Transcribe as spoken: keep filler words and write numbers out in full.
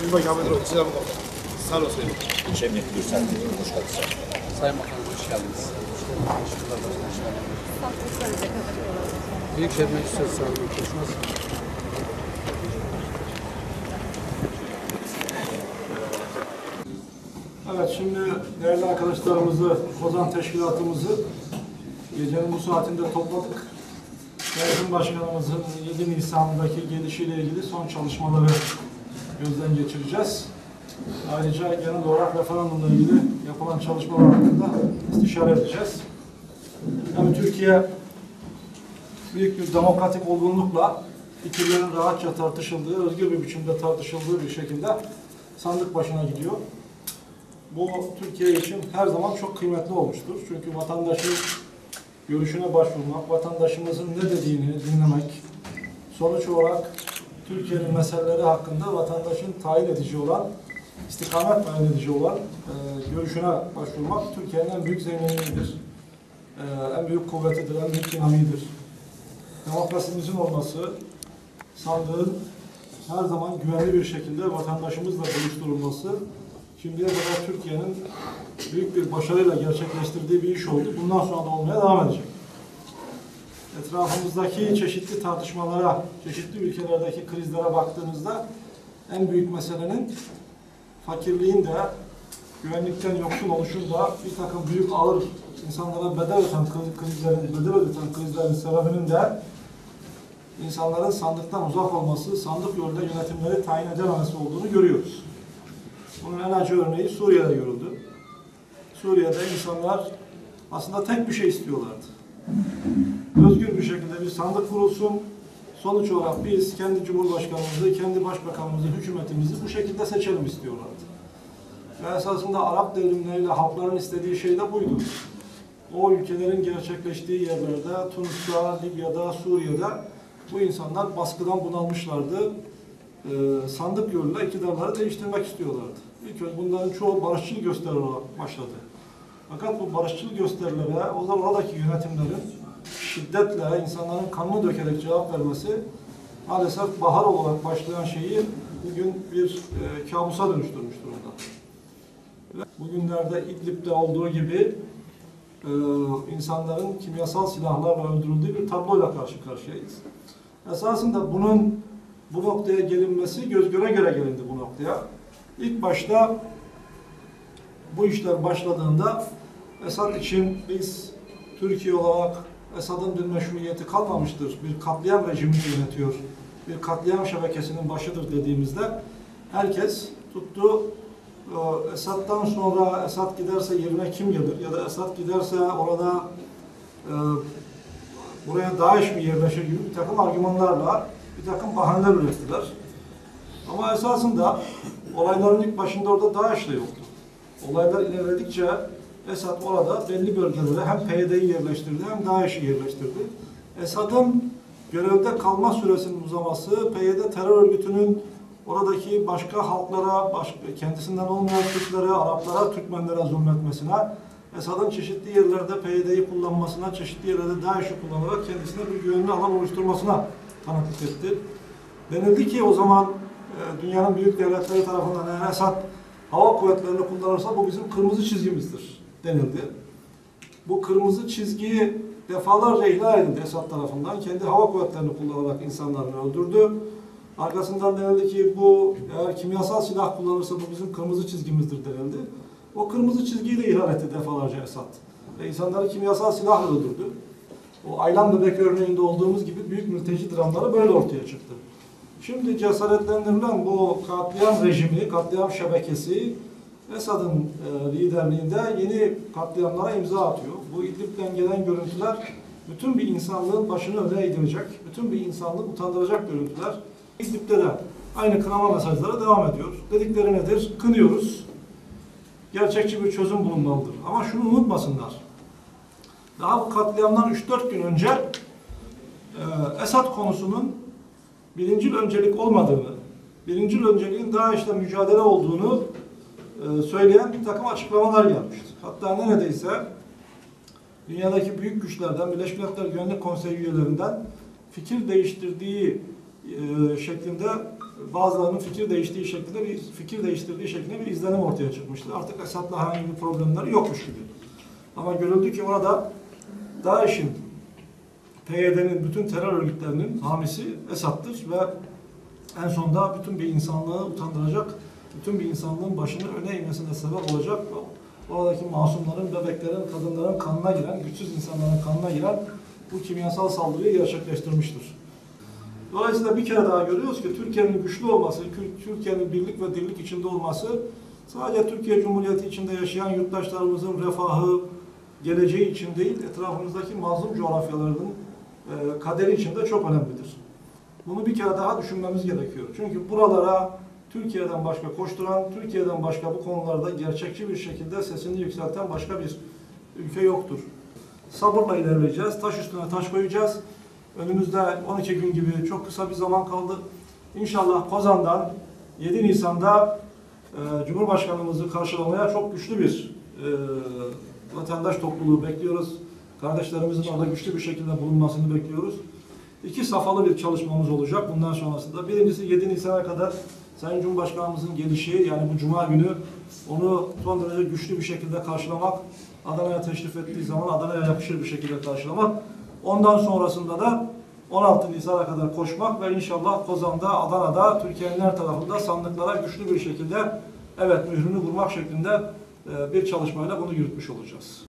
Cumhurbaşkanı Sinan Bakan. Sağ olasın. İlçe Emniyet Müdürü Serkan hoş geldiniz. Sayın Bakanım hoş geldiniz. Büyükşehir Meclisi Sağlığı konuşması. Evet, şimdi değerli arkadaşlarımızı, Kozan Teşkilatımızı gecenin bu saatinde topladık. Sayın Başkanımızın yedi Nisan'daki gelişiyle ilgili son çalışmaları gözden geçireceğiz. Ayrıca genel olarak referandumla ilgili yapılan çalışmalar hakkında istişare edeceğiz. Yani Türkiye büyük bir demokratik olgunlukla fikirlerin rahatça tartışıldığı, özgür bir biçimde tartışıldığı bir şekilde sandık başına gidiyor. Bu Türkiye için her zaman çok kıymetli olmuştur. Çünkü vatandaşın görüşüne başvurmak, vatandaşımızın ne dediğini dinlemek, sonuç olarak Türkiye'nin meseleleri hakkında vatandaşın tayin edici olan, istikamet tayin edici olan e, görüşüne başvurmak Türkiye'nin en büyük zenginliğidir. E, en büyük kuvvetidir, en büyük dinamiğidir. Demokrasimizin olması, sandığın her zaman güvenli bir şekilde vatandaşımızla buluşturulması, şimdiye kadar Türkiye'nin büyük bir başarıyla gerçekleştirdiği bir iş oldu. Bundan sonra da olmaya devam edecek. Etrafımızdaki çeşitli tartışmalara, çeşitli ülkelerdeki krizlere baktığınızda en büyük meselenin fakirliğin de, güvenlikten yoksun oluşun da bir takım büyük ağır insanlara bedel öten krizlerin, bedel öten krizlerin sebebinin de insanların sandıktan uzak olması, sandık yolunda yönetimleri tayin edememesi olduğunu görüyoruz. Bunun en acı örneği Suriye'de görüldü. Suriye'de insanlar aslında tek bir şey istiyorlardı. Özgür bir şekilde bir sandık kurulsun. Sonuç olarak biz kendi Cumhurbaşkanımızı, kendi Başbakanımızı, hükümetimizi bu şekilde seçelim istiyorlardı. Ve esasında Arap devrimleriyle halkların istediği şey de buydu. O ülkelerin gerçekleştiği yerlerde, Tunus'ta, Libya'da, Suriye'de bu insanlar baskıdan bunalmışlardı. Ee, sandık yoluyla iktidarları değiştirmek istiyorlardı. İlk önce bunların çoğu barışçıl gösteri olarak başladı. Fakat bu barışçıl gösterilere, o zaman oradaki yönetimlerin şiddetle, insanların kanını dökerek cevap vermesi maalesef bahar olarak başlayan şeyi bugün bir e, kabusa dönüştürmüş durumda. Bugünlerde İdlib'de olduğu gibi e, insanların kimyasal silahlarla öldürüldüğü bir tabloyla karşı karşıyayız. Esasında bunun bu noktaya gelinmesi göz göre göre gelindi bu noktaya. İlk başta bu işler başladığında Esad için biz Türkiye olarak Esad'ın bir meşruiyeti kalmamıştır, bir katliam rejimi yönetiyor, bir katliam şebekesinin başıdır dediğimizde herkes tuttu Esad'dan sonra Esad giderse yerine kim gelir ya da Esad giderse orada e, buraya DAEŞ mi yerleşir gibi bir takım argümanlarla bir takım bahaneler ürettiler. Ama esasında olayların ilk başında orada DAEŞ de yoktu. Olaylar ilerledikçe Esad orada belli bölgelere hem P Y D'yi yerleştirdi hem DAEŞ'i yerleştirdi. Esad'ın görevde kalma süresinin uzaması, P Y D terör örgütünün oradaki başka halklara, başka, kendisinden olmayan Türklere, Araplara, Türkmenlere zulmetmesine, Esad'ın çeşitli yerlerde P Y D'yi kullanmasına, çeşitli yerlerde DAEŞ'i kullanarak kendisine bir güvenli alan oluşturmasına tanıklık etti. Denildi ki o zaman e, dünyanın büyük devletleri tarafından eğer Esad hava kuvvetlerini kullanırsa bu bizim kırmızı çizgimizdir denildi. Bu kırmızı çizgiyi defalarca ihlal edildi Esad tarafından. Kendi hava kuvvetlerini kullanarak insanlarını öldürdü. Arkasından denildi ki bu eğer kimyasal silah kullanırsa bu bizim kırmızı çizgimizdir denildi. O kırmızı çizgiyi de ihlal etti defalarca Esad. Ve insanları kimyasal silahla öldürdü. O Aylan Bebek örneğinde olduğumuz gibi büyük mülteci dramları böyle ortaya çıktı. Şimdi cesaretlendirilen bu katliam rejimi, katliam şebekesi Esad'ın e, liderliğinde yeni katliamlara imza atıyor. Bu İdlib'den gelen görüntüler bütün bir insanlığın başını öne eğdirecek, bütün bir insanlığı utandıracak görüntüler. İdlib'de de aynı kınama mesajları devam ediyor. Dedikleri nedir? Kınıyoruz. Gerçekçi bir çözüm bulunmalıdır. Ama şunu unutmasınlar. Daha bu katliamdan üç dört gün önce e, Esad konusunun birincil öncelik olmadığını, birincil önceliğin DAEŞ'le mücadele olduğunu e, söyleyen bir takım açıklamalar gelmişti. Hatta neredeyse dünyadaki büyük güçlerden, Birleşmiş Milletler Güvenlik Konseyi üyelerinden fikir değiştirdiği e, şeklinde bazılarının fikir değiştiği şekilde bir fikir değiştirdiği şeklinde bir izlenim ortaya çıkmıştı. Artık Esad'la herhangi bir problemleri yokmuş gibi. Ama görüldü ki orada DAEŞ'in, P Y D'nin, bütün terör örgütlerinin hamisi Esad'tır ve en sonunda bütün bir insanlığı utandıracak, bütün bir insanlığın başını öne eğmesine sebep olacak. Oradaki masumların, bebeklerin, kadınların kanına giren, güçsüz insanların kanına giren bu kimyasal saldırıyı gerçekleştirmiştir. Dolayısıyla bir kere daha görüyoruz ki Türkiye'nin güçlü olması, Türkiye'nin birlik ve dirlik içinde olması sadece Türkiye Cumhuriyeti içinde yaşayan yurttaşlarımızın refahı, geleceği için değil, etrafımızdaki mazlum coğrafyalarının e, kaderi için de çok önemlidir. Bunu bir kere daha düşünmemiz gerekiyor. Çünkü buralara Türkiye'den başka koşturan, Türkiye'den başka bu konularda gerçekçi bir şekilde sesini yükselten başka bir ülke yoktur. Sabırla ilerleyeceğiz, taş üstüne taş koyacağız. Önümüzde on iki gün gibi çok kısa bir zaman kaldı. İnşallah Kozan'dan yedi Nisan'da e, Cumhurbaşkanımızı karşılamaya çok güçlü bir e, vatandaş topluluğu bekliyoruz. Kardeşlerimizin orada güçlü bir şekilde bulunmasını bekliyoruz. İki safhalı bir çalışmamız olacak bundan sonrasında. Birincisi yedi Nisan'a kadar Sayın Cumhurbaşkanımızın gelişi, yani bu Cuma günü onu son derece güçlü bir şekilde karşılamak, Adana'ya teşrif ettiği zaman Adana'ya yakışır bir şekilde karşılamak. Ondan sonrasında da on altı Nisan'a kadar koşmak ve inşallah Kozan'da, Adana'da, Türkiye'nin her tarafında sandıklara güçlü bir şekilde evet mührünü vurmak şeklinde bir çalışmayla bunu yürütmüş olacağız.